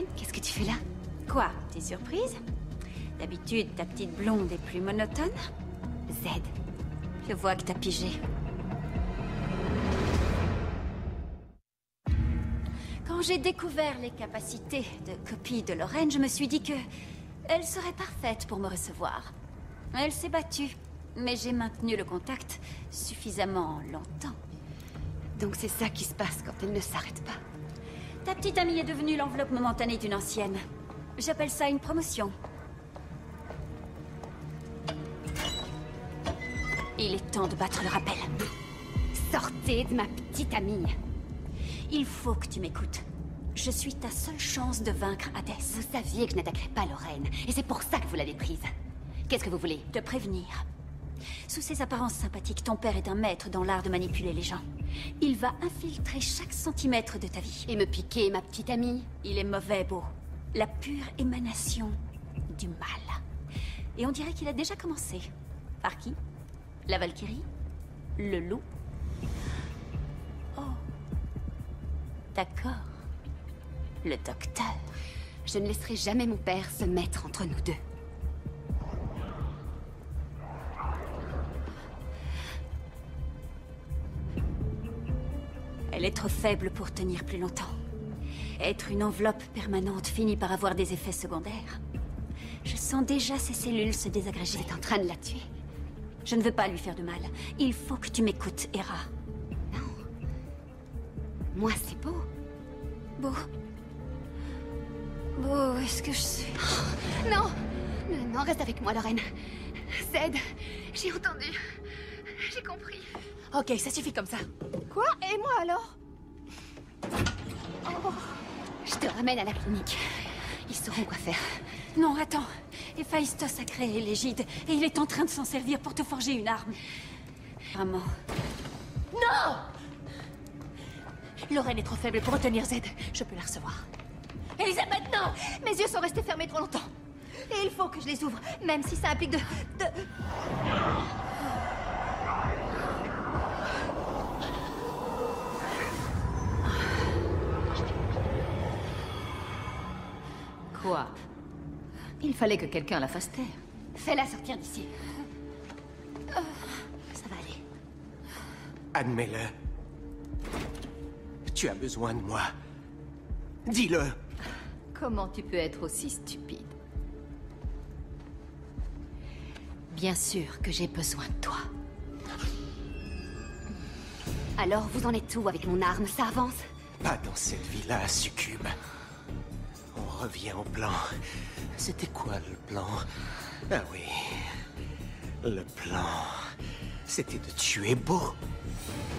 qu'est-ce que tu fais là? Quoi? T'es surprise? D'habitude, ta petite blonde est plus monotone? Z. Je vois que t'as pigé. Quand j'ai découvert les capacités de copie de Lorraine, je me suis dit que... elle serait parfaite pour me recevoir. Elle s'est battue, mais j'ai maintenu le contact suffisamment longtemps. Donc c'est ça qui se passe quand elle ne s'arrête pas. Ta petite amie est devenue l'enveloppe momentanée d'une ancienne. J'appelle ça une promotion. Il est temps de battre le rappel. Sortez de ma petite amie. Il faut que tu m'écoutes. Je suis ta seule chance de vaincre Hades. Vous saviez que je n'attaquerais pas Lorraine, et c'est pour ça que vous l'avez prise. Qu'est-ce que vous voulez? Te prévenir. Sous ses apparences sympathiques, ton père est un maître dans l'art de manipuler les gens. Il va infiltrer chaque centimètre de ta vie. Et me piquer ma petite amie? Il est mauvais, Beau. La pure émanation du mal. Et on dirait qu'il a déjà commencé. Par qui? La Valkyrie? Le loup? Oh. D'accord. Le docteur. Je ne laisserai jamais mon père se mettre entre nous deux. Elle est trop faible pour tenir plus longtemps. Être une enveloppe permanente finit par avoir des effets secondaires. Je sens déjà ses cellules se désagréger. Vous êtes en train de la tuer. Je ne veux pas lui faire de mal. Il faut que tu m'écoutes, Hera. Non. Moi, c'est beau. Beau. Beau, est-ce que je suis... Oh, non. Non, reste avec moi, Lorraine. Zed, j'ai entendu. J'ai compris. Ok, ça suffit comme ça. Quoi? Et moi alors? Oh. Je te ramène à la clinique. Ils sauront quoi faire. Non, attends. Héphaïstos a créé l'égide, et il est en train de s'en servir pour te forger une arme. Vraiment. Non! Lorraine est trop faible pour retenir Z. Je peux la recevoir. Elisabeth, non! Mes yeux sont restés fermés trop longtemps. Et il faut que je les ouvre, même si ça implique de... Quoi? Il fallait que quelqu'un la fasse taire. Fais-la sortir d'ici. Ça va aller. Admets-le. Tu as besoin de moi. Dis-le. Comment tu peux être aussi stupide? Bien sûr que j'ai besoin de toi. Alors, vous en êtes où avec mon arme? Ça avance? Pas dans cette vie-là, succube. On revient au plan. C'était quoi le plan? Ah oui. Le plan... c'était de tuer Beau.